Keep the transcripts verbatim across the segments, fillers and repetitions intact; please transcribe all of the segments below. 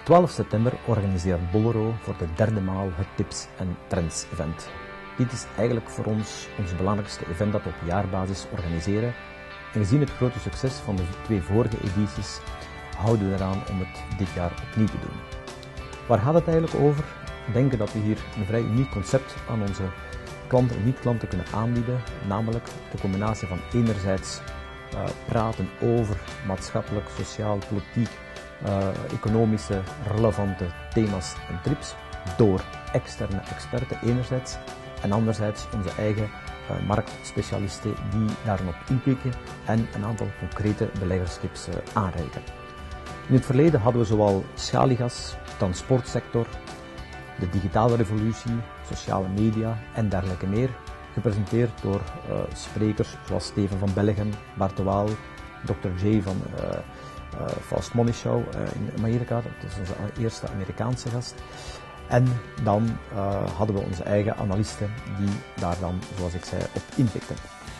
twaalf september organiseert Bolero voor de derde maal het Tips en Trends event. Dit is eigenlijk voor ons ons belangrijkste event dat we op jaarbasis organiseren. En gezien het grote succes van de twee vorige edities, houden we eraan om het dit jaar opnieuw te doen. Waar gaat het eigenlijk over? We denken dat we hier een vrij uniek concept aan onze klanten en niet-klanten kunnen aanbieden, namelijk de combinatie van enerzijds uh, praten over maatschappelijk, sociaal, politiek, uh, economische, relevante thema's en trips door externe experten enerzijds en anderzijds onze eigen uh, marktspecialisten die daarop inpikken en een aantal concrete beleggerstips uh, aanreiken. In het verleden hadden we zowel schaliegas, transportsector, de digitale revolutie, sociale media en dergelijke meer, gepresenteerd door uh, sprekers zoals Steven van Bellegem, Bart de Waal, dokter J van uh, uh, Fast Money Show uh, in Amerika, dat is onze eerste Amerikaanse gast. En dan uh, hadden we onze eigen analisten die daar dan, zoals ik zei, op inpikten.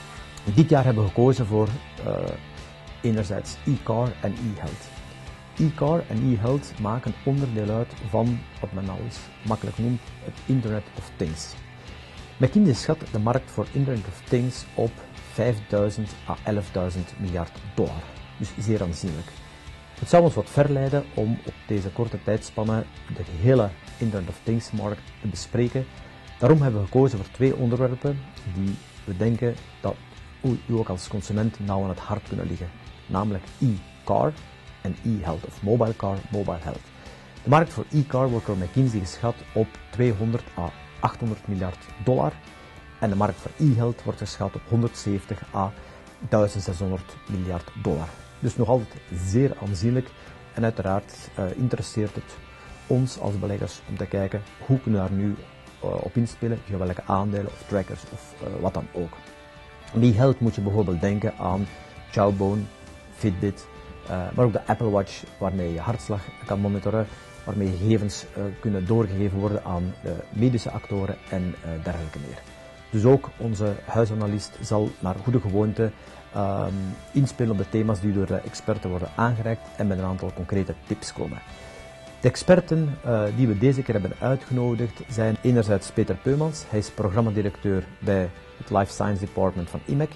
Dit jaar hebben we gekozen voor uh, enerzijds e-car en e-health. E-car en e-health maken onderdeel uit van wat men al eens makkelijk noemt het Internet of Things. McKinsey schat de markt voor Internet of Things op vijfduizend à elfduizend miljard dollar, dus zeer aanzienlijk. Het zou ons wat verleiden om op deze korte tijdspanne de gehele Internet of Things markt te bespreken. Daarom hebben we gekozen voor twee onderwerpen die we denken dat u ook als consument nauw aan het hart kunnen liggen, namelijk e-car en e-health of mobile car, mobile health. De markt voor e-car wordt door McKinsey geschat op tweehonderd à achthonderd miljard dollar en de markt voor e-health wordt geschat op honderdzeventig à zeshonderd miljard dollar. Dus nog altijd zeer aanzienlijk en uiteraard uh, interesseert het ons als beleggers om te kijken hoe kunnen we daar nu uh, op inspelen, via welke aandelen of trackers of uh, wat dan ook. In e-health moet je bijvoorbeeld denken aan Jawbone, Fitbit, Uh, maar ook de Apple Watch waarmee je hartslag kan monitoren, waarmee gegevens uh, kunnen doorgegeven worden aan uh, medische actoren en uh, dergelijke meer. Dus ook onze huisanalist zal naar goede gewoonte uh, inspelen op de thema's die door de experten worden aangereikt en met een aantal concrete tips komen. De experten uh, die we deze keer hebben uitgenodigd zijn enerzijds Peter Peumans, hij is programmadirecteur bij het Life Science Department van I M E C.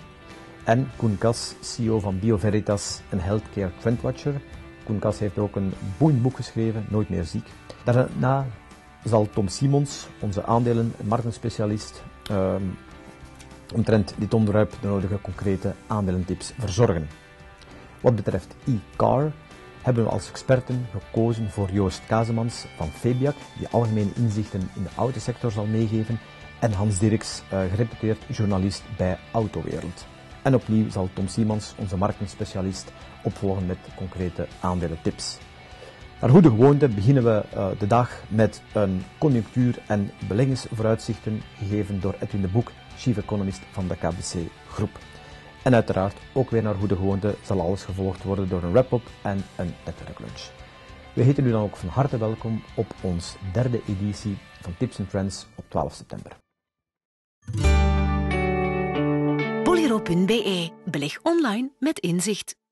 En Koen Kas, C E O van BioVeritas en Healthcare Trendwatcher. Koen Kas heeft ook een boeiend boek geschreven, Nooit meer ziek. Daarna zal Tom Simons, onze aandelen- en marktenspecialist, um, omtrent dit onderwerp de nodige concrete aandelentips verzorgen. Wat betreft e-car hebben we als experten gekozen voor Joost Kazemans van Febiac, die algemene inzichten in de autosector zal meegeven, en Hans Dirks, uh, gereputeerd journalist bij Autowereld. En opnieuw zal Tom Simons, onze marktenspecialist, opvolgen met concrete aandelentips. Naar goede gewoonte beginnen we uh, de dag met een conjunctuur- en beleggingsvooruitzichten gegeven door Edwin de Boek, chief economist van de K B C Groep. En uiteraard, ook weer naar goede gewoonte, zal alles gevolgd worden door een wrap-up en een netwerklunch. We heten u dan ook van harte welkom op ons derde editie van Tips en Trends op twaalf september. Bolero punt be. Beleg online met inzicht.